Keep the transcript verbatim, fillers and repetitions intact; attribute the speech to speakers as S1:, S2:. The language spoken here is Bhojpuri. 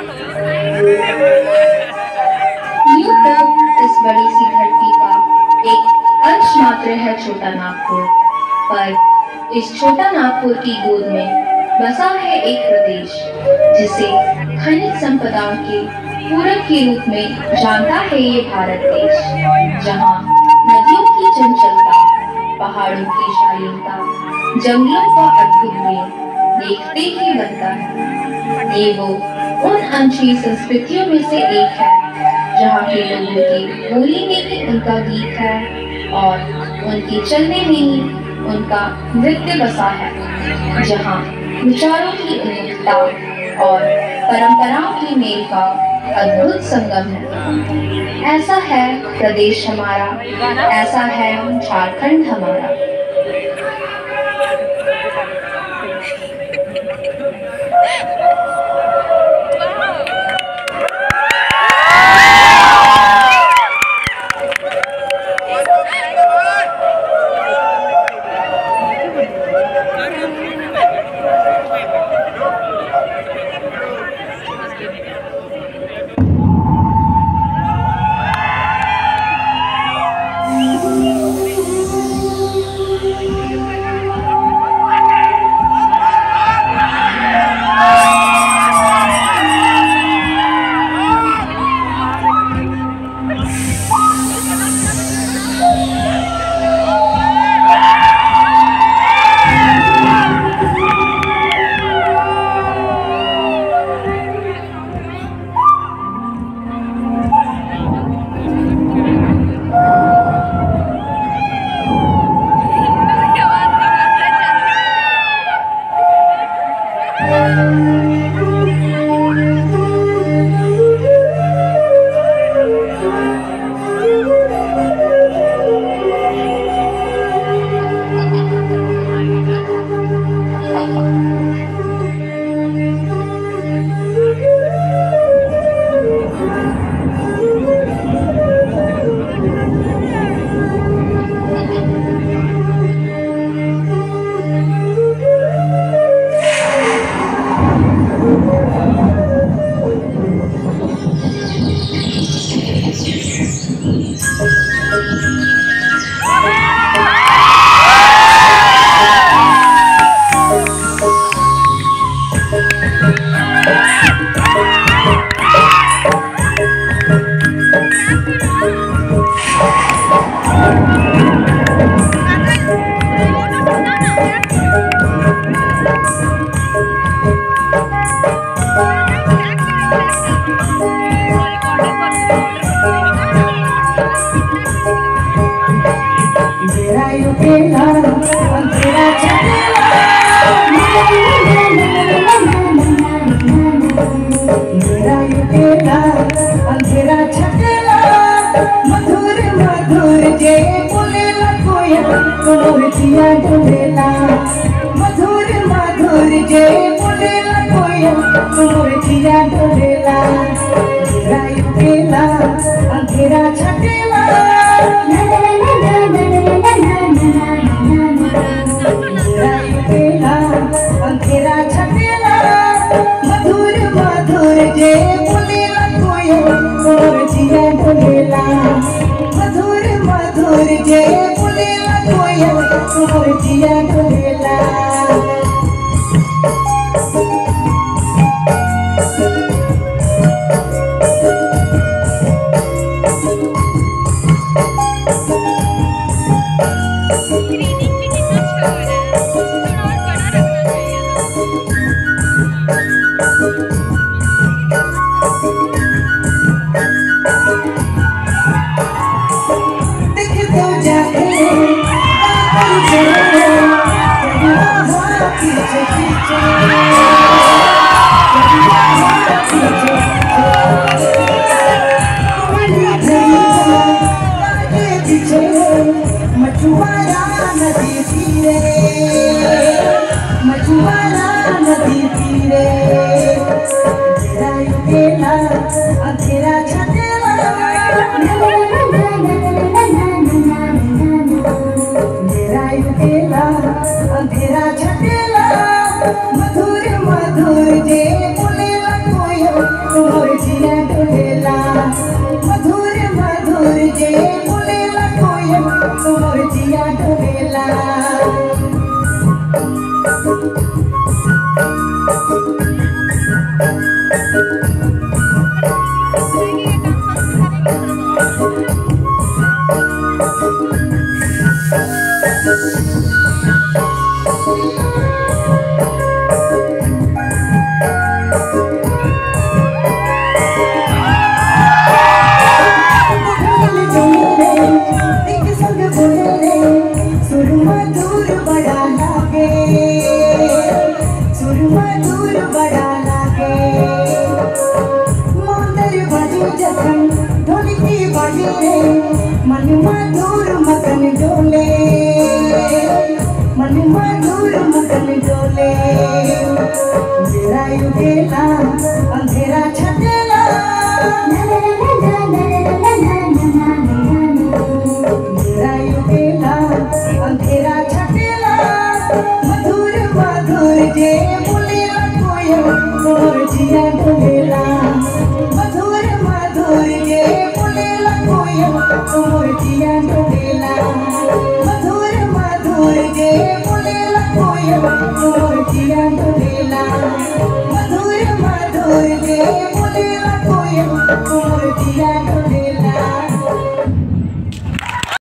S1: इस बड़ी सी धरती का एक अंश मात्र है छोटा नागपुर, पर इस छोटा नागपुर की गोद में बसा है एक प्रदेश जिसे खनिज संपदाओं के पूरक के रूप में जानता है ये भारत देश, जहाँ नदियों की चंचलता, पहाड़ों की शालीनता, जंगलों का अद्भुत मेल देखते ही बनता है। ये वो उन अनछी संस्कृतियों में से एक है जहाँ के लोगों की बोली में ही उनका गीत है और उनके चलने में ही उनका नृत्य बसा है, जहाँ विचारों की उन्मुखता और परंपराओं की मेल का अद्भुत संगम है। ऐसा है प्रदेश हमारा, ऐसा है झारखंड हमारा।
S2: मधुर मधुर जे बोलेला कोया मोरजिया डोलेला राई पेला अंधेरा छटेला राई पेला अंधेरा छटेला मधुर मधुर जे बोलेला कोया मोरजिया डोलेला मधुर मधुर जे बोलेला कोया मोरजिया डोलेला। मछुआरा नदी तीरे मछुआरा नदी तीरे मन मधुर मगन डोले, मन मधुर मगन डोले, अंधेरा युगेला अंधेरा छटेला।